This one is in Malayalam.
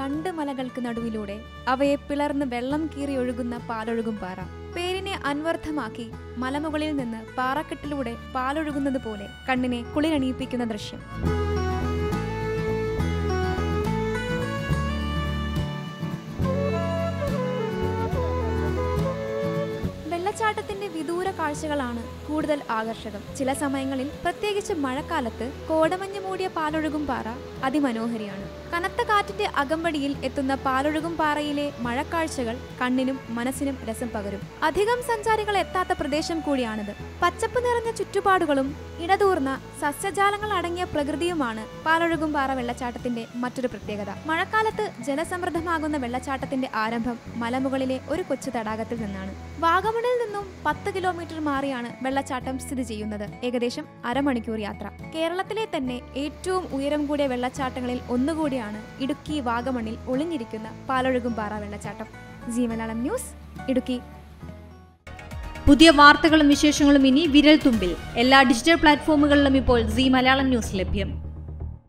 രണ്ട് മലകൾക്ക് നടുവിലൂടെ അവയെ പിളർന്ന് വെള്ളം കീറി ഒഴുകുന്ന പാലൊഴുകും പാറ. പേരിനെ അന്വർത്ഥമാക്കി മലമുകളിൽ നിന്ന് പാറക്കെട്ടിലൂടെ പാലൊഴുകുന്നത് പോലെ കണ്ണിനെ കുളിരണിയിപ്പിക്കുന്ന ദൃശ്യം. വെള്ളച്ചാട്ടത്തിന്റെ വിദൂര കാഴ്ചകളാണ് കൂടുതൽ ആകർഷകം. ചില സമയങ്ങളിൽ, പ്രത്യേകിച്ച് മഴക്കാലത്ത്, കോടമഞ്ഞ് മൂടിയ പാലൊഴുകും പാറ അതിമനോഹരിയാണ്. കനത്ത കാറ്റിന്റെ അകമ്പടിയിൽ എത്തുന്ന പാലൊഴുകും പാറയിലെ മഴക്കാഴ്ചകൾ കണ്ണിനും മനസ്സിനും രസം പകരും. അധികം സഞ്ചാരികൾ എത്താത്ത പ്രദേശം കൂടിയാണിത്. പച്ചപ്പ് നിറഞ്ഞ ചുറ്റുപാടുകളും ഇടതൂർന്ന സസ്യജാലങ്ങൾ അടങ്ങിയ പ്രകൃതിയുമാണ് പാലൊഴുകും പാറ വെള്ളച്ചാട്ടത്തിന്റെ മറ്റൊരു പ്രത്യേകത. മഴക്കാലത്ത് ജലസമൃദ്ധമാകുന്ന വെള്ളച്ചാട്ടത്തിന്റെ ആരംഭം മലമുകളിലെ ഒരു കൊച്ചു തടാകത്തിൽ നിന്നാണ്. വാഗമണിൽ നിന്നും 10 കിലോമീറ്റർ മാറിയാണ് വെള്ളച്ചാട്ടം സ്ഥിതി ചെയ്യുന്നത്. ഏകദേശം അരമണിക്കൂർ യാത്ര. കേരളത്തിലെ തന്നെ ഏറ്റവും ഉയരം കൂടിയ വെള്ളച്ചാട്ടങ്ങളിൽ ഒന്നുകൂടിയാണ് ഇടുക്കി വാഗമണിൽ ഒളിഞ്ഞിരിക്കുന്ന പാലൊഴുകും പാറ വെള്ളച്ചാട്ടം. Zee Malayalam news, Idukki. പുതിയ വാർത്തകളും വിശേഷങ്ങളും ഇനി വിരൽ തുമ്പിൽ. എല്ലാ ഡിജിറ്റൽ പ്ലാറ്റ്ഫോമുകളിലും ഇപ്പോൾ ജി മലയാളം ന്യൂസ് ലഭ്യം.